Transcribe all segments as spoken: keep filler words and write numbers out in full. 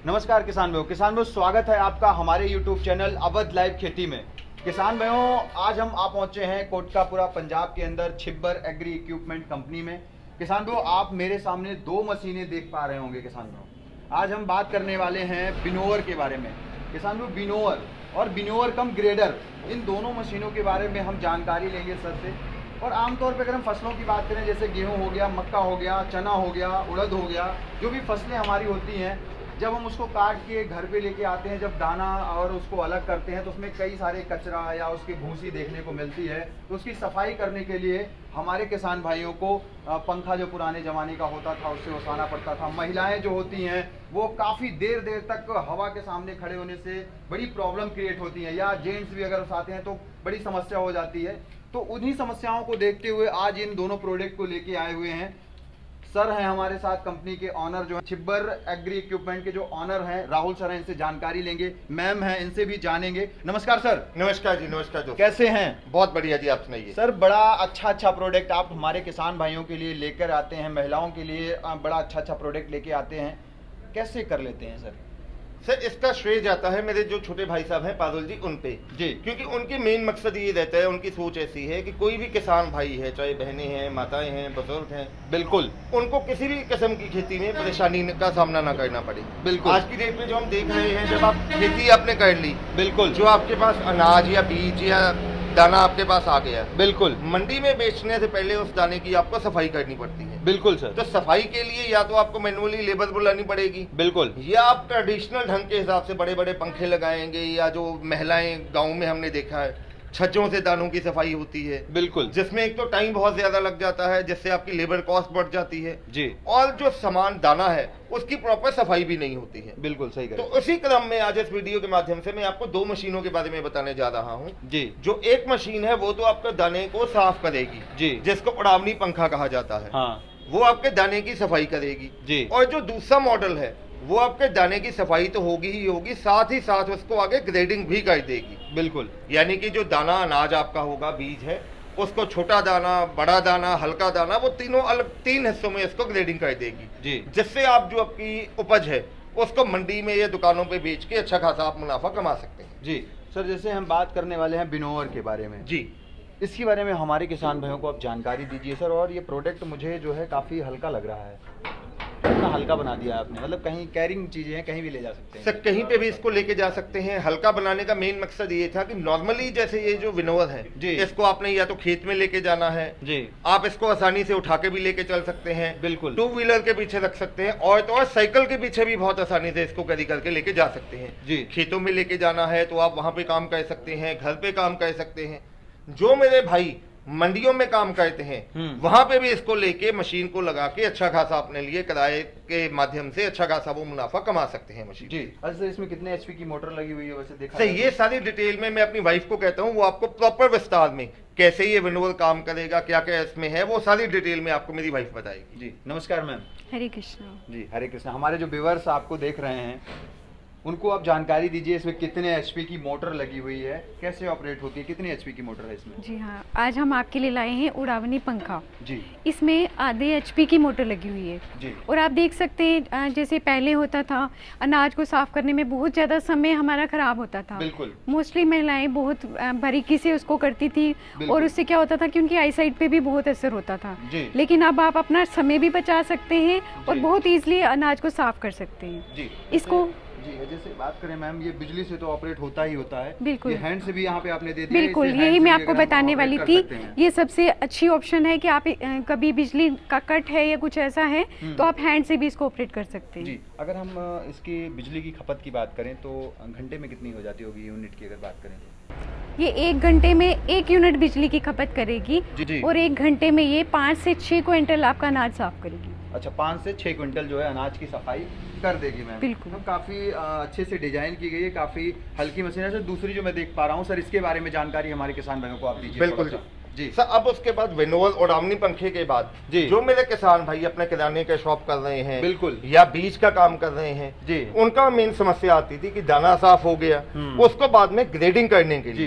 नमस्कार किसान भाइयों, किसान भाइयों स्वागत है आपका हमारे यूट्यूब चैनल अवध लाइव खेती में। किसान भाइयों, आज हम आ पहुंचे हैं कोटकापुरा पंजाब के अंदर छिब्बर एग्री इक्विपमेंट कंपनी में। किसान भाइयों, आप मेरे सामने दो मशीनें देख पा रहे होंगे। किसान भाइयों, आज हम बात करने वाले हैं विनोवर के बारे में। किसान भाइयों, विनोवर और विनोवर कम ग्रेडर, इन दोनों मशीनों के बारे में हम जानकारी लेंगे सर से। और आमतौर पर अगर हम फसलों की बात करें, जैसे गेहूँ हो गया, मक्का हो गया, चना हो गया, उड़द हो गया, जो भी फसलें हमारी होती हैं, जब हम उसको काट के घर पे लेके आते हैं, जब दाना और उसको अलग करते हैं तो उसमें कई सारे कचरा या उसकी भूसी देखने को मिलती है। तो उसकी सफाई करने के लिए हमारे किसान भाइयों को पंखा जो पुराने ज़माने का होता था उससे उठाना पड़ता था। महिलाएं जो होती हैं वो काफ़ी देर देर तक हवा के सामने खड़े होने से बड़ी प्रॉब्लम क्रिएट होती है, या जेंट्स भी अगर उठाते हैं तो बड़ी समस्या हो जाती है। तो उन्हीं समस्याओं को देखते हुए आज इन दोनों प्रोडक्ट को लेके आए हुए हैं। सर हैं हमारे साथ, कंपनी के ऑनर जो है छिब्बर एग्री इक्विपमेंट के जो ऑनर हैं राहुल सर हैं, इनसे जानकारी लेंगे। मैम हैं, इनसे भी जानेंगे। नमस्कार सर। नमस्कार जी। नमस्कार दोस्तों, कैसे हैं? बहुत बढ़िया जी, आप सुनाइए। सर, बड़ा अच्छा अच्छा प्रोडक्ट आप हमारे किसान भाइयों के लिए लेकर आते हैं, महिलाओं के लिए बड़ा अच्छा अच्छा प्रोडक्ट लेके आते हैं। कैसे कर लेते हैं सर? सर, इसका श्रेय जाता है मेरे जो छोटे भाई साहब हैं पारुल जी, उन पे जी, क्योंकि उनकी मेन मकसद ये रहता है, उनकी सोच ऐसी है कि कोई भी किसान भाई है, चाहे बहनें हैं, माताएं हैं, बुजुर्ग हैं, बिल्कुल उनको किसी भी किस्म की खेती में परेशानी का सामना ना करना पड़े। बिल्कुल आज की डेट में जो हम देख रहे हैं, जब आप खेती आपने कर ली, बिल्कुल जो आपके पास अनाज या बीज या दाना आपके पास आ गया, बिल्कुल मंडी में बेचने से पहले उस दाने की आपको सफाई करनी पड़ती है। बिल्कुल सर। तो सफाई के लिए या तो आपको मैनुअली लेबर बुलानी पड़ेगी, बिल्कुल, या आप ट्रेडिशनल ढंग के हिसाब से बड़े बड़े पंखे लगाएंगे, या जो महिलाएं गाँव में हमने देखा है छज्जों से दानों की सफाई होती है, बिल्कुल, जिसमें एक तो टाइम बहुत ज्यादा लग जाता है, जिससे आपकी लेबर कॉस्ट बढ़ जाती है जी, और जो सामान दाना है उसकी प्रॉपर सफाई भी नहीं होती है। बिल्कुल सही। तो उसी क्रम में आज इस वीडियो के माध्यम से मैं आपको दो मशीनों के बारे में बताने जा रहा हूँ जी। जो एक मशीन है वो तो आपके दाने को साफ करेगी जी, जिसको उड़ावनी पंखा कहा जाता है, हाँ, वो आपके दाने की सफाई करेगी जी। और जो दूसरा मॉडल है वो आपके दाने की सफाई तो होगी ही होगी, साथ ही साथ उसको आगे ग्रेडिंग भी कर देगी। बिल्कुल, यानी कि जो दाना अनाज आपका होगा, बीज है, उसको छोटा दाना, बड़ा दाना, हल्का दाना, वो तीनों अलग तीन हिस्सों में इसको ग्रेडिंग कर देगी जी, जिससे आप जो आपकी उपज है उसको मंडी में या दुकानों पे बेच के अच्छा खासा आप मुनाफा कमा सकते हैं जी। सर, जैसे हम बात करने वाले हैं विनोवर के बारे में जी, इसके बारे में हमारे किसान भाइयों को आप जानकारी दीजिए सर। और ये प्रोडक्ट मुझे जो है काफ़ी हल्का लग रहा है, इतना हल्का बना दिया आपने, मतलब कहीं कैरिंग चीजें हैं, कहीं भी ले जा सकते हैं सर, कहीं पे भी इसको लेके जा सकते हैं। हल्का बनाने का मेन मकसद ये था कि नॉर्मली जैसे ये जो विनोवर है जी, इसको आपने या तो खेत में लेके जाना है जी, आप इसको आसानी से उठा के भी लेके चल सकते हैं, बिल्कुल, टू व्हीलर के पीछे रख सकते हैं, और तो और साइकिल के पीछे भी बहुत आसानी से इसको कैरी करके लेके जा सकते हैं जी। खेतों में लेके जाना है तो आप वहाँ पे काम कर सकते हैं, घर पे काम कर सकते हैं। जो मेरे भाई मंडियों में काम करते हैं वहां पे भी इसको लेके मशीन को लगा के अच्छा खासा अपने लिए किराए के माध्यम से अच्छा खासा वो मुनाफा कमा सकते हैं मशीन जी। अच्छा सर, इसमें कितने एचपी की मोटर लगी हुई है वैसे देखा? सर, ये सारी डिटेल में मैं अपनी वाइफ को कहता हूँ, वो आपको प्रॉपर विस्तार में कैसे ये विनोवर काम करेगा, क्या क्या इसमें है, वो सारी डिटेल में आपको मेरी वाइफ बताएगी जी। नमस्कार मैम। हरे कृष्णा जी। हरे कृष्णा। हमारे जो व्यूअर्स आपको देख रहे हैं उनको आप जानकारी दीजिए, इसमें कितने एचपी की मोटर लगी हुई है, कैसे ऑपरेट होती है, कितनी एचपी की मोटर है इसमें? जी हाँ, आज हम आपके लिए लाए हैं उड़ावनी पंखा जी। इसमें आधे एचपी की मोटर लगी हुई है जी। और आप देख सकते हैं जैसे पहले होता था, अनाज को साफ करने में बहुत ज़्यादा समय हमारा खराब होता था, बिल्कुल, मोस्टली महिलाएं बहुत बारीकी से उसको करती थी, और उससे क्या होता था कि उनकी आई साइट पे भी बहुत असर होता था। लेकिन अब आप अपना समय भी बचा सकते हैं और बहुत ईजिली अनाज को साफ कर सकते हैं इसको जी। जैसे बात करें मैम, ये बिजली से तो ऑपरेट होता ही होता है, बिल्कुल, ये हैंड से भी यहाँ पे आपने दे दिया, बिल्कुल, यही मैं आपको बताने वाली थी। ये सबसे अच्छी ऑप्शन है कि आप कभी बिजली का कट है या कुछ ऐसा है तो आप हैंड से भी इसको ऑपरेट कर सकते हैं जी। अगर हम इसकी बिजली की खपत की बात करें तो घंटे में कितनी हो जाती होगी यूनिट की अगर बात करें तो? ये एक घंटे में एक यूनिट बिजली की खपत करेगी जी जी। और एक घंटे में ये पाँच से छह क्विंटल आपका अनाज साफ करेगी। अच्छा, पाँच से छह क्विंटल जो है अनाज की सफाई कर देगी मैम। बिल्कुल, तो काफ़ी अच्छे से डिजाइन की गई है, काफ़ी हल्की मशीन है। सर, दूसरी जो मैं देख पा रहा हूँ सर, इसके बारे में जानकारी हमारे किसान भाइयों को आप दीजिए। बिल्कुल जी सर। अब उसके बाद विनोवर उड़ावनी पंखे के बाद जी, जो मेरे किसान भाई अपने किराने के शॉप कर रहे हैं, बिल्कुल, या बीज का काम कर रहे हैं जी, उनका मेन समस्या आती थी कि दाना साफ हो गया, उसको बाद में ग्रेडिंग करने के लिए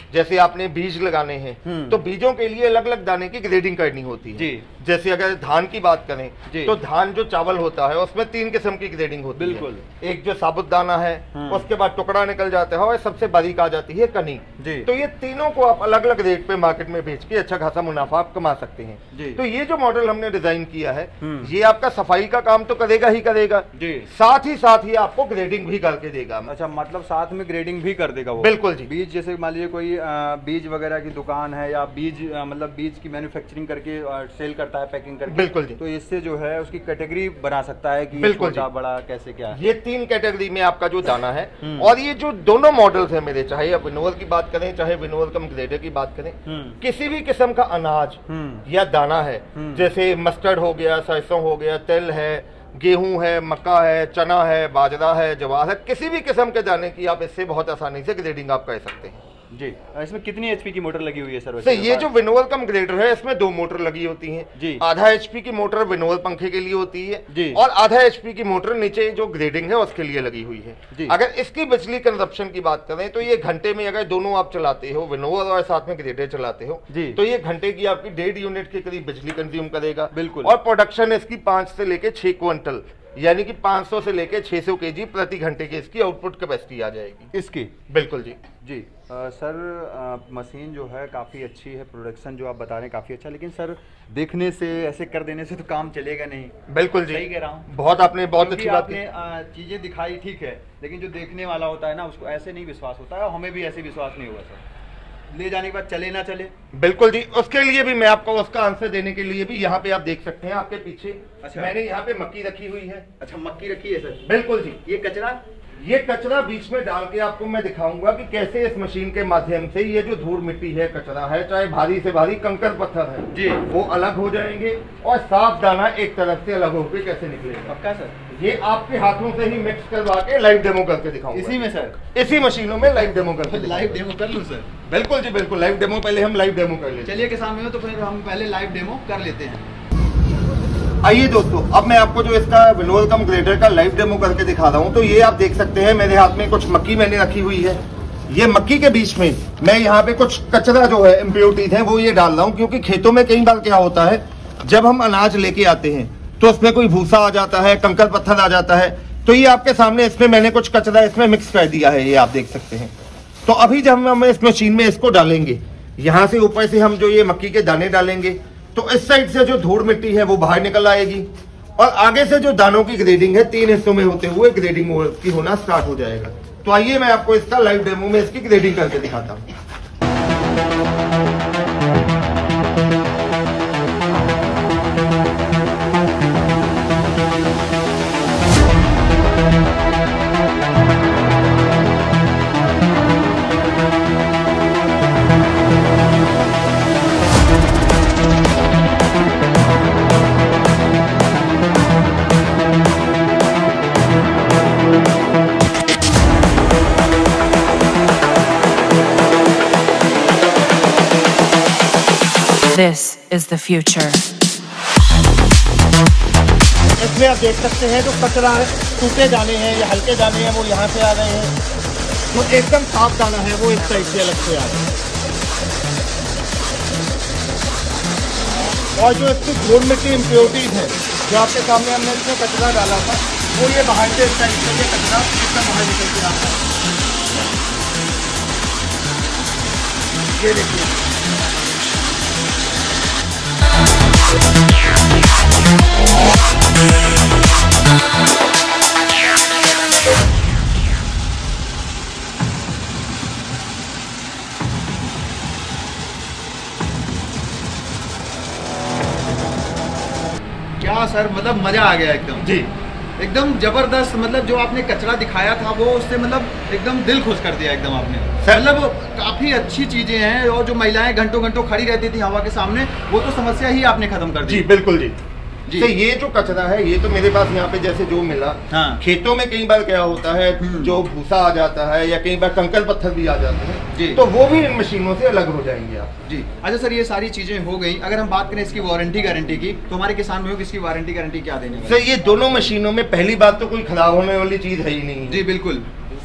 जैसे आपने बीज लगाने हैं तो बीजों के लिए अलग अलग दाने की ग्रेडिंग करनी होती है जी। जैसे अगर धान की बात करें तो धान जो चावल होता है उसमें तीन किस्म की ग्रेडिंग होती है। बिल्कुल। एक जो साबुत दाना है, उसके बाद टुकड़ा निकल जाता है और सबसे बारीक आ जाती है कनी जी। तो ये तीनों को आप अलग अलग रेट पे मार्केट में बेच के अच्छा खासा मुनाफा आप कमा सकते हैं जी। तो ये जो मॉडल हमने डिजाइन किया है ये आपका सफाई का काम तो करेगा ही करेगा जी, साथ ही साथ ही आपको ग्रेडिंग भी करके देगा। अच्छा, मतलब साथ में ग्रेडिंग भी कर देगा वो? बिल्कुल जी। बीज जैसे मान लीजिए कोई बीज वगैरह की दुकान है या बीज मतलब बीज की मैन्युफैक्चरिंग करके सेल करता है, पैकिंग करके, बिल्कुल जी, तो इससे जो है उसकी कैटेगरी बना सकता है कि बिल्कुल छोटा बड़ा कैसे क्या है। ये तीन कैटेगरी में आपका जो दाना है और ये जो दोनों मॉडल्स है मेरे, चाहे आप विनोवर की बात करें चाहे विनोवर कम ग्रेडर की बात करें, किसी भी किस्म का अनाज या दाना है, जैसे मस्टर्ड हो गया, सरसों हो गया, तिल है, गेहूं है, मक्का है, चना है, बाजरा है, जवार है, किसी भी किस्म के दाने की आप इससे बहुत आसानी से ग्रेडिंग आप कर सकते हैं जी। इसमें कितनी एचपी की मोटर लगी हुई है सर? सर ये जो विनोवर कम ग्रेडर है इसमें दो मोटर लगी होती हैं जी। आधा एचपी की मोटर विनोवर पंखे के लिए होती है जी, और आधा एचपी की मोटर नीचे जो ग्रेडिंग है उसके लिए लगी हुई है जी। अगर इसकी बिजली कंजप्शन की बात करें तो ये घंटे में अगर दोनों आप चलाते हो, विनोवर और साथ में ग्रेडर चलाते हो जी, तो ये घंटे की आपकी डेढ़ यूनिट के करीब बिजली कंज्यूम करेगा। बिल्कुल। और प्रोडक्शन इसकी पांच से लेके छह क्विंटल यानी कि पाँच सौ से लेके छह सौ केजी प्रति घंटे की इसकी आउटपुट कैपेसिटी आ जाएगी इसकी। बिल्कुल जी जी। आ, सर आ, मशीन जो है काफ़ी अच्छी है, प्रोडक्शन जो आप बता रहे हैं काफ़ी अच्छा, लेकिन सर देखने से ऐसे कर देने से तो काम चलेगा नहीं। बिल्कुल जी, सही कह रहा हूँ। बहुत आपने बहुत अच्छी बात आपने चीज़ें दिखाई ठीक है, लेकिन जो देखने वाला होता है ना उसको ऐसे नहीं विश्वास होता है, और हमें भी ऐसे विश्वास नहीं हुआ सर। ले जाने के बाद चले ना चले। बिल्कुल जी, उसके लिए भी मैं आपको उसका आंसर देने के लिए भी यहाँ पे आप देख सकते हैं आपके पीछे। अच्छा। मैंने यहाँ पे मक्की रखी हुई है। अच्छा, मक्की रखी है सर? बिल्कुल जी। ये कचरा ये कचरा बीच में डाल के आपको मैं दिखाऊंगा कि कैसे इस मशीन के माध्यम से ये जो धूल मिट्टी है, कचरा है, चाहे भारी से भारी कंकर पत्थर है जी, वो अलग हो जाएंगे और साफ दाना एक तरफ से अलग होकर कैसे निकलेगा। पक्का सर? ये आपके हाथों से ही मिक्स करवा के लाइव डेमो करके दिखाऊंगा। इसी में सर? इसी मशीनों में लाइव डेमो करके। लाइव डेमो कर लूं सर? बिल्कुल जी बिल्कुल, लाइव डेमो पहले हम लाइव डेमो कर लेते। चलिए किसान भाइयों, तो फिर हम पहले लाइव डेमो कर लेते हैं। आइए दोस्तों, अब मैं आपको जो इसका विनोवर कम ग्रेडर का लाइव डेमो करके दिखा रहा हूं। तो ये आप देख सकते हैं मेरे हाथ में कुछ मक्की मैंने रखी हुई है। ये मक्की के बीच में मैं यहाँ पे कुछ कचरा जो है, इम्प्योरिटीज है, वो ये डाल रहा हूँ, क्योंकि खेतों में कई बार क्या होता है जब हम अनाज लेके आते हैं तो उसमें कोई भूसा आ जाता है, कंकर पत्थर आ जाता है, तो ये आपके सामने इसमें मैंने कुछ कचरा इसमें मिक्स कर दिया है, ये आप देख सकते हैं। तो अभी जब हम इस मशीन में इसको डालेंगे, यहाँ से ऊपर से हम जो ये मक्की के दाने डालेंगे तो इस साइड से जो धूल मिट्टी है वो बाहर निकल आएगी, और आगे से जो दानों की ग्रेडिंग है तीन हिस्सों में होते हुए ग्रेडिंग की होना स्टार्ट हो जाएगा। तो आइए मैं आपको इसका लाइव डेमो में इसकी ग्रेडिंग करके दिखाता हूँ। This is the future. इसमें आप देख सकते हैं जो कचरा है, टूटे दाने हैं या हल्के दाने हैं वो यहाँ से आ रहे हैं, जो एकदम साफ दाना है वो इस साइड से अलग से आ रहा है, और जो इसकी धूल मिट्टी इम्प्योरिटीज है जो आपके सामने हमने इसमें कचरा डाला था वो ये बाहर से इस साइड से ये कचरा इसका बाहर निकल के आता है। ये देखिए, क्या सर, मतलब मजा आ गया एकदम जी, एकदम जबरदस्त। मतलब जो आपने कचरा दिखाया था वो उससे मतलब एकदम दिल खुश कर दिया एकदम आपने। मतलब काफी अच्छी चीजें हैं, और जो महिलाएं घंटों घंटों खड़ी रहती थी हवा के सामने, वो तो समस्या ही आपने खत्म कर दी। जी बिल्कुल जी, जी। तो ये जो कचरा है ये तो मेरे पास यहाँ पे जैसे जो मिला, हाँ। खेतों में कई बार क्या होता है जो भूसा आ जाता है या कई बार कंकर पत्थर भी आ जाते हैं जी, तो वो भी इन मशीनों से अलग हो जाएंगे आप जी। अच्छा सर, ये सारी चीजें हो गई, अगर हम बात करें इसकी वारंटी गारंटी की, तो हमारे किसान भाइयों को इसकी वारंटी गारंटी क्या देने वाले? सर ये दोनों मशीनों में पहली बात तो कोई खराब होने वाली चीज है ही नहीं। जी बिल्कुल।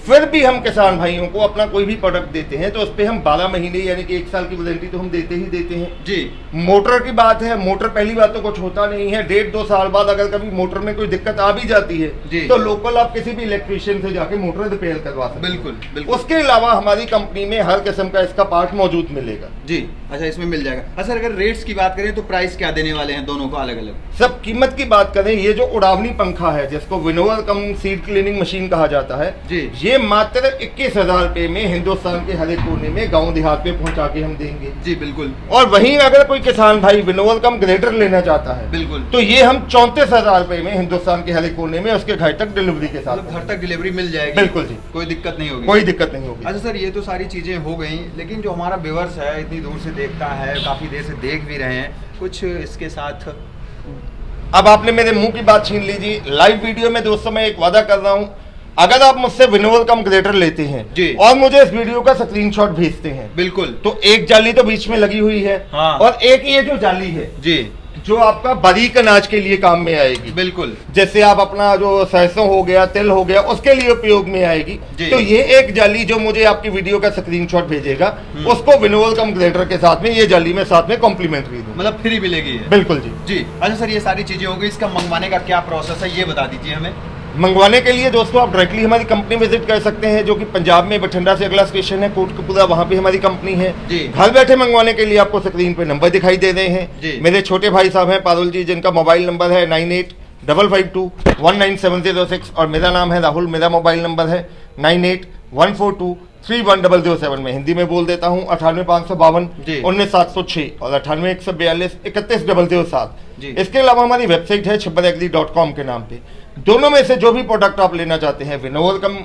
फिर भी हम किसान भाइयों को अपना कोई भी प्रोडक्ट देते हैं तो उस पर हम बारह महीने यानी कि एक साल की वारंटी तो हम देते ही देते हैं जी। मोटर की बात है, मोटर पहली बात तो कुछ होता नहीं है, डेढ़ दो साल बाद अगर कभी मोटर में कोई दिक्कत आ भी जाती है जी। तो लोकल आप किसी भी इलेक्ट्रिशियन से जाके मोटर रिपेयर करवा सकते हैं। बिल्कुल, बिल्कुल। उसके अलावा हमारी कंपनी में हर किस्म का इसका पार्ट मौजूद मिलेगा जी। अच्छा, इसमें मिल जाएगा। अच्छा, अगर रेट्स की बात करें तो प्राइस क्या देने वाले हैं दोनों को अलग अलग? सब कीमत की बात करें, ये जो उड़ावनी पंखा है जिसको winnower cum seed cleaning machine कहा जाता है जी, ये मात्र इक्कीस हजार रुपए में हिंदुस्तान के हर एक कोने में गांव देहात में पहुंचा के हम देंगे जी। बिल्कुल। और वहीं अगर कोई किसान भाई विनोवर कम ग्रेडर लेना चाहता है बिल्कुल, तो ये हम चौंतीस हजार रुपए में हिंदुस्तान के हर एक कोने में उसके घर तक डिलीवरी के साथ, घर तक डिलीवरी मिल जाएगी। बिल्कुल जी, कोई दिक्कत नहीं होगी, कोई दिक्कत नहीं होगी। अच्छा सर, ये तो सारी चीजें हो गई, लेकिन जो हमारा व्यूअर्स है इतनी दूर से देखता है, काफी देर से देख भी रहे हैं, कुछ इसके साथ अब आपने मेरे मुंह की बात छीन लीजिए। लाइव वीडियो में दोस्तों मैं एक वादा कर रहा हूं, अगर आप मुझसे विनोवर कम ग्रेटर लेते हैं जी, और मुझे इस वीडियो का स्क्रीनशॉट भेजते हैं बिल्कुल, तो एक जाली तो बीच में लगी हुई है हाँ। और एक ये जो जाली है जी, जो आपका बारीक अनाज के लिए काम में आएगी बिल्कुल, जैसे आप अपना जो सरसों हो गया, तिल हो गया, उसके लिए उपयोग में आएगी। तो ये एक जाली जो मुझे आपकी वीडियो का स्क्रीनशॉट भेजेगा उसको विनोवर कम ग्रेटर के साथ में ये जाली में साथ में कॉम्प्लीमेंट्री दूं, मतलब फ्री मिलेगी। बिल्कुल जी जी। अच्छा सर, ये सारी चीजें हो गई, इसका मंगवाने का क्या प्रोसेस है ये बता दीजिए हमें। मंगवाने के लिए दोस्तों आप डायरेक्टली हमारी कंपनी विजिट कर सकते हैं, जो कि पंजाब में बठिंडा से अगला स्टेशन है कोटकपुरा, वहाँ पे हमारी कंपनी है जी। घर बैठे मंगवाने के लिए आपको स्क्रीन पे नंबर दिखाई दे रहे हैं जी। मेरे छोटे भाई साहब हैं पारुल जी, जिनका मोबाइल नंबर है nine eight double five two one nine seven zero six, और मेरा नाम है राहुल, मेरा मोबाइल नंबर है nine eight one four two three one double zero seven. में हिंदी में बोल देता हूँ, अठानवे पाँच सौ बावन उन्नीस सात सौ छः और अठानवे एक सौ बयालीस इकतीस डबल जीरो सात। इसके अलावा हमारी वेबसाइट है छिब्बर एग्री डॉट कॉम के नाम पे। दोनों में से जो भी प्रोडक्ट आप लेना चाहते हैं, विनोवर कम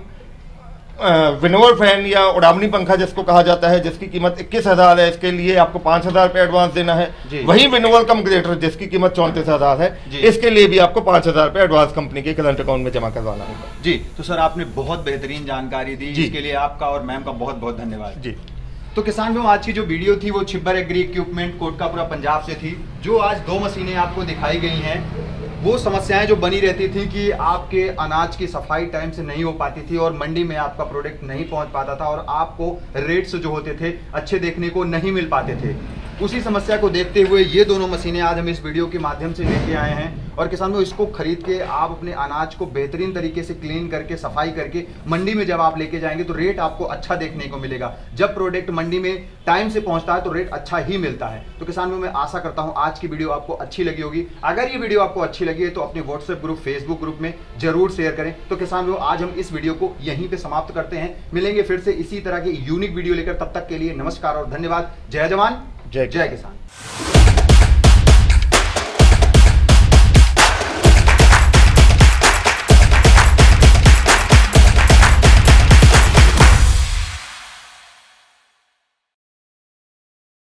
विनोवर फैन या उड़ावनी पंखा जिसको कहा जाता है, जिसकी कीमत इक्कीस हजार है, इसके लिए आपको पांच हजार रुपये एडवांस देना है। वही विनोवर कम ग्रेटर जिसकी कीमत चौंतीस हजार है, इसके लिए भी आपको पांच हजार रुपये एडवांस कंपनी के करंट अकाउंट में जमा करवाना होगा जी। तो सर आपने बहुत बेहतरीन जानकारी दी, इसके लिए आपका और मैम का बहुत बहुत धन्यवाद जी। तो किसान भाइयों, आज की जो वीडियो थी वो छिब्बर एग्री इक्विपमेंट कोटकपुरा पंजाब से थी। जो आज दो मशीनें आपको दिखाई गई हैं, वो समस्याएं जो बनी रहती थी कि आपके अनाज की सफाई टाइम से नहीं हो पाती थी और मंडी में आपका प्रोडक्ट नहीं पहुंच पाता था और आपको रेट्स जो होते थे अच्छे देखने को नहीं मिल पाते थे। उसी समस्या को देखते हुए ये दोनों मशीनें आज हम इस वीडियो के माध्यम से लेके आए हैं और किसानों, इसको खरीद के आप अपने अनाज को बेहतरीन तरीके से क्लीन करके सफाई करके मंडी में जब आप लेके जाएंगे तो रेट आपको अच्छा देखने को मिलेगा। जब प्रोडक्ट मंडी में टाइम से पहुंचता है तो रेट अच्छा ही मिलता है। तो किसानों, मैं आशा करता हूं आज की वीडियो आपको अच्छी लगी होगी। अगर ये वीडियो आपको अच्छी लगी है तो अपने व्हाट्सएप ग्रुप, फेसबुक ग्रुप में जरूर शेयर करें। तो किसानों, आज हम इस वीडियो को यहीं पे समाप्त करते हैं। मिलेंगे फिर से इसी तरह की यूनिक वीडियो लेकर, तब तक के लिए नमस्कार और धन्यवाद। जय जवान, जय जय किसान।